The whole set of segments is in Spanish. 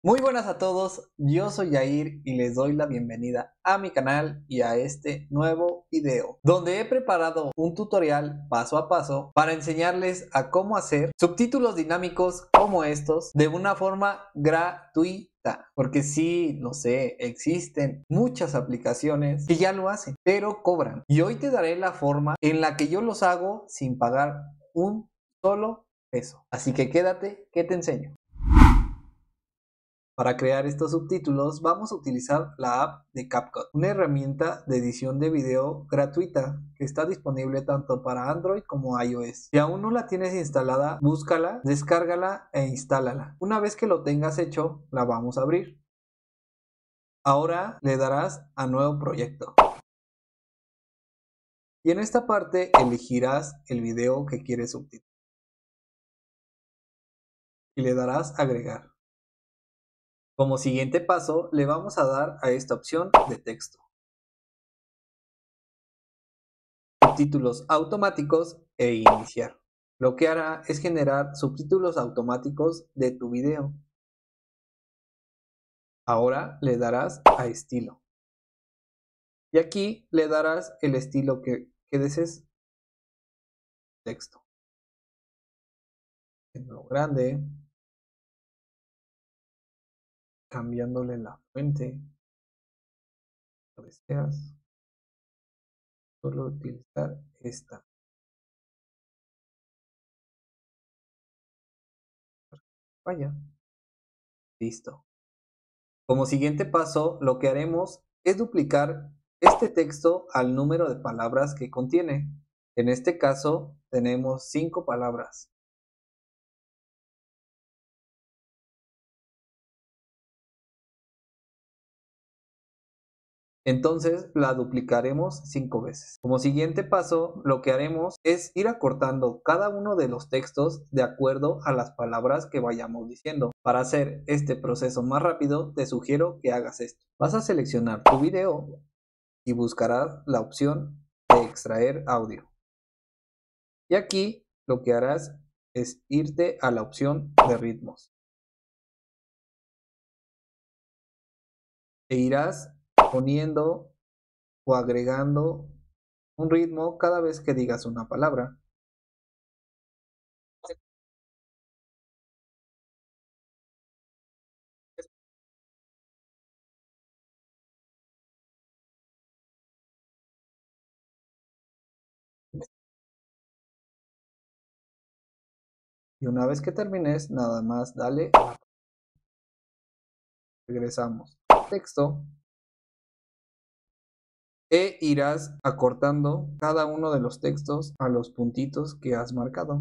Muy buenas a todos, yo soy Yair y les doy la bienvenida a mi canal y a este nuevo video, donde he preparado un tutorial paso a paso para enseñarles a cómo hacer subtítulos dinámicos como estos de una forma gratuita. Porque sí, lo sé, existen muchas aplicaciones que ya lo hacen, pero cobran. Y hoy te daré la forma en la que yo los hago sin pagar un solo peso. Así que quédate que te enseño. Para crear estos subtítulos vamos a utilizar la app de CapCut, una herramienta de edición de video gratuita que está disponible tanto para Android como iOS. Si aún no la tienes instalada, búscala, descárgala e instálala. Una vez que lo tengas hecho, la vamos a abrir. Ahora le darás a nuevo proyecto. Y en esta parte elegirás el video que quieres subtitular. Y le darás agregar. Como siguiente paso, le vamos a dar a esta opción de texto, subtítulos automáticos e iniciar. Lo que hará es generar subtítulos automáticos de tu video. Ahora le darás a estilo. Y aquí le darás el estilo que desees. Texto. En lo grande. Cambiándole la fuente. Lo deseas. Solo utilizar esta. Vaya. Listo. Como siguiente paso, lo que haremos es duplicar este texto al número de palabras que contiene. En este caso, tenemos 5 palabras. Entonces la duplicaremos 5 veces. Como siguiente paso, lo que haremos es ir acortando cada uno de los textos de acuerdo a las palabras que vayamos diciendo. Para hacer este proceso más rápido, te sugiero que hagas esto. Vas a seleccionar tu video y buscarás la opción de extraer audio. Y aquí lo que harás es irte a la opción de ritmos. E irás poniendo o agregando un ritmo cada vez que digas una palabra. Y una vez que termines, nada más dale, regresamos al texto e irás acortando cada uno de los textos a los puntitos que has marcado.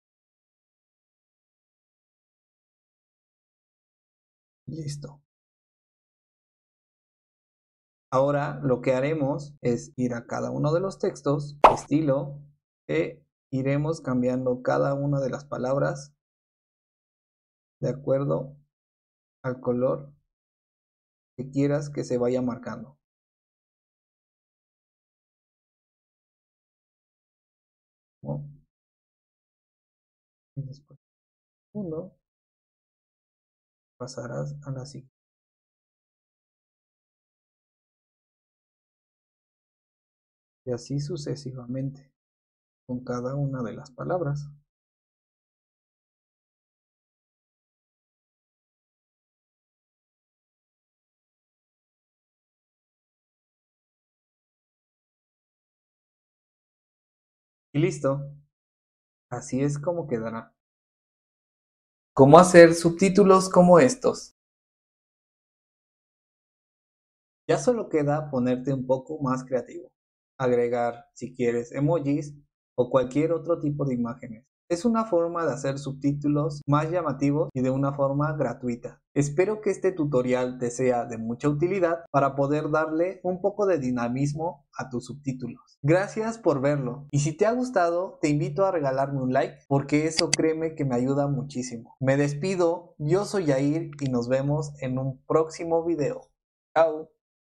Listo. Ahora lo que haremos es ir a cada uno de los textos, estilo, e iremos cambiando cada una de las palabras de acuerdo al color que quieras que se vaya marcando. ¿No? Y después, segundo, pasarás a la siguiente. Y así sucesivamente con cada una de las palabras. Y listo. Así es como quedará. ¿Cómo hacer subtítulos como estos? Ya solo queda ponerte un poco más creativo. Agregar, si quieres, emojis o cualquier otro tipo de imágenes. Es una forma de hacer subtítulos más llamativos y de una forma gratuita. Espero que este tutorial te sea de mucha utilidad para poder darle un poco de dinamismo a tus subtítulos. Gracias por verlo y si te ha gustado te invito a regalarme un like porque eso créeme que me ayuda muchísimo. Me despido, yo soy Yair y nos vemos en un próximo video. Chao.